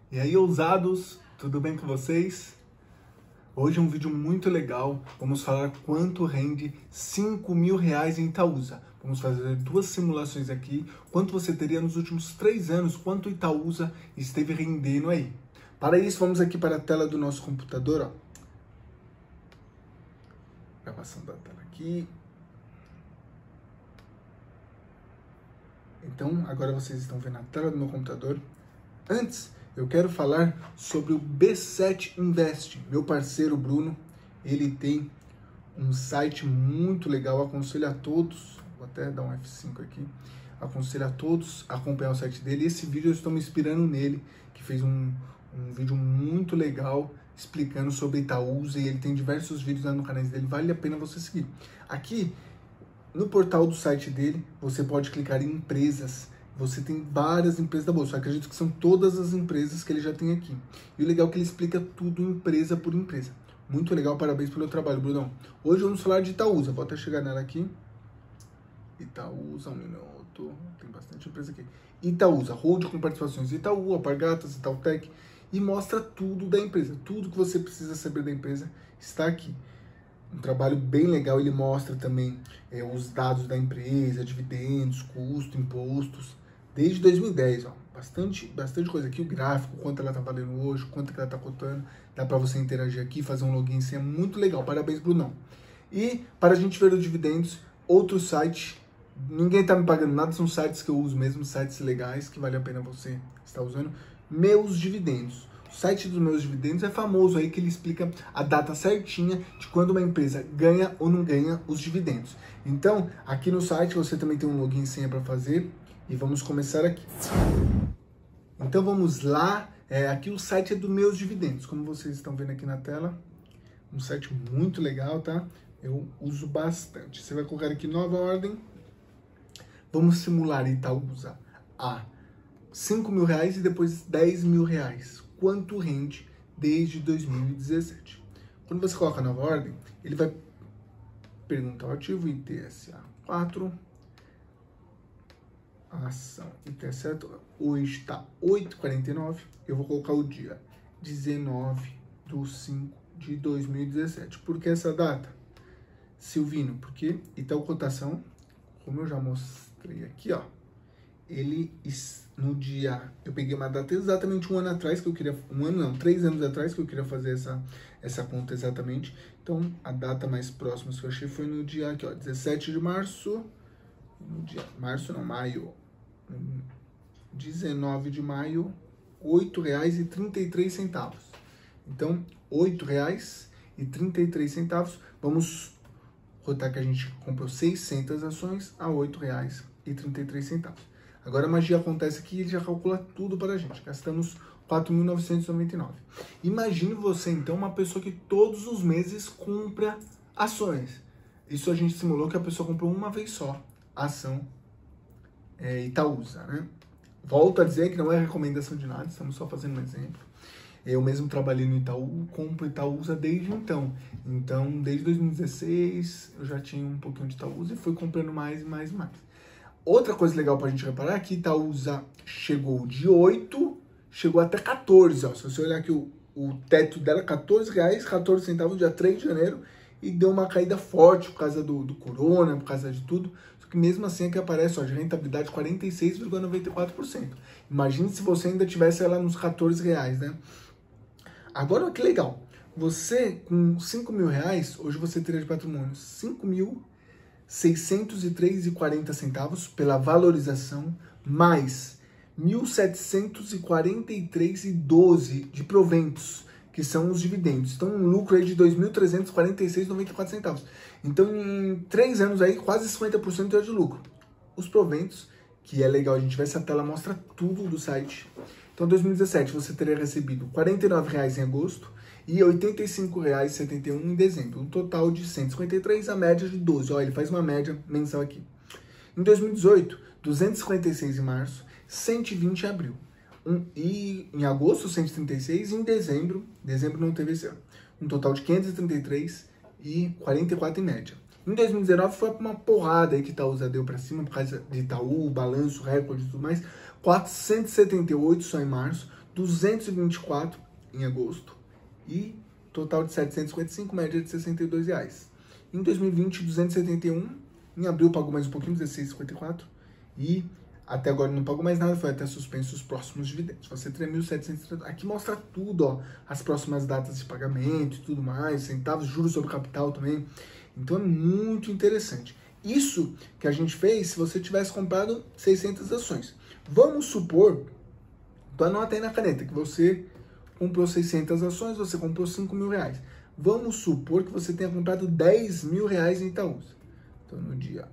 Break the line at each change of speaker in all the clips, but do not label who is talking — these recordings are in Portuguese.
E aí, ousados, tudo bem com vocês? Hoje é um vídeo muito legal, vamos falar quanto rende R$ 5.000 em Itaúsa. Vamos fazer duas simulações aqui, quanto você teria nos últimos 3 anos, quanto Itaúsa esteve rendendo aí. Para isso, vamos aqui para a tela do nosso computador, ó. Gravação da tela aqui. Então, agora vocês estão vendo a tela do meu computador. Antes, eu quero falar sobre o B7 Invest. Meu parceiro Bruno, ele tem um site muito legal, aconselho a todos, vou até dar um F5 aqui, aconselho a todos a acompanhar o site dele. Esse vídeo eu estou me inspirando nele, que fez um vídeo muito legal explicando sobre Itaúsa, e ele tem diversos vídeos lá no canal dele, vale a pena você seguir. Aqui, no portal do site dele, você pode clicar em empresas. Você tem várias empresas da bolsa, eu acredito que são todas as empresas que ele já tem aqui. E o legal é que ele explica tudo empresa por empresa. Muito legal, parabéns pelo trabalho, Brunão. Hoje vamos falar de Itaúsa, vou até chegar nela aqui. Itaúsa, um minuto, tem bastante empresa aqui. Itaúsa, hold com participações Itaú, Alpargatas, Itautec, e mostra tudo da empresa. Tudo que você precisa saber da empresa está aqui. Um trabalho bem legal, ele mostra também os dados da empresa, dividendos, custo, impostos, desde 2010, ó, bastante coisa aqui, o gráfico, quanto ela tá valendo hoje, quanto que ela tá cotando, dá para você interagir aqui, fazer um login, isso é muito legal, parabéns, Brunão. E para a gente ver os dividendos, outro site, ninguém tá me pagando nada, são sites que eu uso mesmo, sites legais, que vale a pena você estar usando, Meus Dividendos. O site dos Meus Dividendos é famoso aí, que ele explica a data certinha de quando uma empresa ganha ou não ganha os dividendos. Então, aqui no site você também tem um login e senha para fazer, e vamos começar aqui. Então vamos lá, aqui o site é do Meus Dividendos, como vocês estão vendo aqui na tela, um site muito legal, tá? Eu uso bastante. Você vai colocar aqui nova ordem, vamos simular Itaúsa a R$5.000 e depois R$10.000. Quanto rende desde 2017. Quando você coloca a nova ordem, ele vai perguntar o ativo ITSA 4, a ação ITSA, hoje está 8h49, eu vou colocar o dia 19/5/2017. Por que essa data? Silvino, porque Itaú Cotação, como eu já mostrei aqui, ó, ele no dia, eu peguei uma data exatamente 1 ano atrás que eu queria, 3 anos atrás que eu queria fazer essa conta exatamente. Então a data mais próxima que eu achei foi no dia aqui, ó, 17 de março, no dia, maio, 19 de maio, R$8,33. Então, R$8,33. Vamos rotar que a gente comprou 600 ações a R$8,33. Agora a magia acontece aqui, ele já calcula tudo para a gente. Gastamos R$4.999. Imagine você, então, uma pessoa que todos os meses compra ações. Isso a gente simulou que a pessoa comprou uma vez só a ação Itaúsa, né? Volto a dizer que não é recomendação de nada, estamos só fazendo um exemplo. Eu mesmo trabalhei no Itaú, compro Itaúsa desde então. Então, desde 2016, eu já tinha um pouquinho de Itaúsa e fui comprando mais e mais e mais. Outra coisa legal pra gente reparar é que Itaúsa chegou de 8, chegou até 14, ó. Se você olhar aqui o teto dela, R$14,14, dia 3 de janeiro, e deu uma caída forte por causa do corona, por causa de tudo. Só que mesmo assim aqui aparece, ó, de rentabilidade 46,94%. Imagine se você ainda tivesse ela nos R$14, né? Agora, que legal. Você, com R$5.000, hoje você teria de patrimônio R$5.603,40 pela valorização, mais R$1.743,12 de proventos, que são os dividendos. Então, um lucro aí de R$2.346,94. Então, em 3 anos aí, quase 50% é de lucro. Os proventos, que é legal, a gente vai, essa tela mostra tudo do site. Então, em 2017, você teria recebido R$49 em agosto e R$85,71 em dezembro. Um total de 153, a média de 12. Olha, ele faz uma média mensal aqui. Em 2018, 256 em março, 120 em abril. E em agosto, 136, e em dezembro não teve esse ano. Um total de 533 e 44 em média. Em 2019 foi uma porrada aí que Itaúsa deu para cima, por causa de Itaú, balanço, recorde e tudo mais. 478 só em março, 224 em agosto e total de 755, média de R$62. Em 2020, 271, em abril pagou mais um pouquinho, 16,54 e até agora não pagou mais nada, foi até suspenso os próximos dividendos. Você tem 1.700, aqui mostra tudo, ó, as próximas datas de pagamento e tudo mais, centavos, juros sobre capital também. Então é muito interessante. Isso que a gente fez se você tivesse comprado 600 ações. Vamos supor, então anota aí na caneta, que você comprou 600 ações, você comprou R$5.000. Vamos supor que você tenha comprado R$10.000 em Itaúsa. Então no dia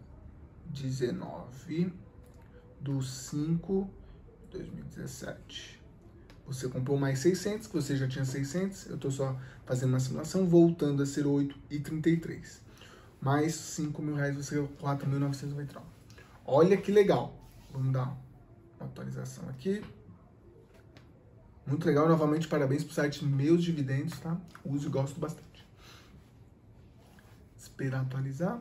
19/5/2017. Você comprou mais 600, que você já tinha 600. Eu estou só fazendo uma simulação, voltando a ser 8,33. Mais R$5.000, você ganhou 4.999. Olha que legal. Vamos dar uma atualização aqui. Muito legal. Novamente, parabéns para o site Meus Dividendos, tá? Uso e gosto bastante. Esperar atualizar.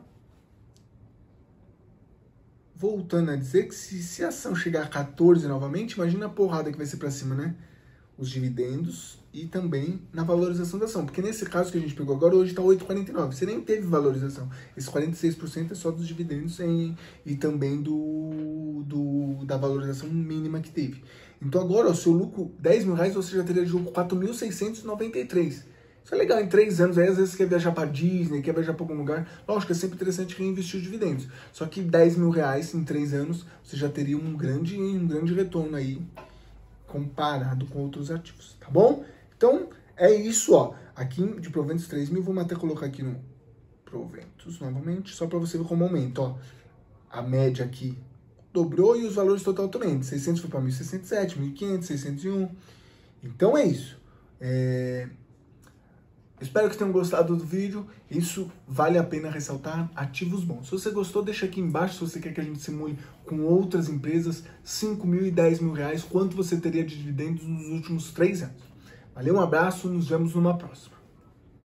Voltando a dizer que se a ação chegar a 14 novamente, imagina a porrada que vai ser para cima, né? Os dividendos e também na valorização da ação. Porque nesse caso que a gente pegou agora, hoje está 8,49. Você nem teve valorização. Esse 46% é só dos dividendos e também da valorização mínima que teve. Então agora, o seu lucro, R$10.000, você já teria de lucro 4.693. Isso é legal, em 3 anos, aí às vezes você quer viajar para Disney, quer viajar para algum lugar. Lógico, é sempre interessante reinvestir os dividendos. Só que R$10.000 em 3 anos, você já teria um grande retorno aí, comparado com outros ativos, tá bom? Então, é isso, ó. Aqui de proventos 3.000, vamos até colocar aqui no proventos novamente, só para você ver como aumenta, ó. A média aqui dobrou e os valores total também. De 600 foi para 1.067, 1.500, 601. Então é isso. Espero que tenham gostado do vídeo. Isso vale a pena ressaltar, ativos bons. Se você gostou, deixa aqui embaixo se você quer que a gente simule com outras empresas, 5.000 e 10.000 reais, quanto você teria de dividendos nos últimos 3 anos. Valeu, um abraço, nos vemos numa próxima.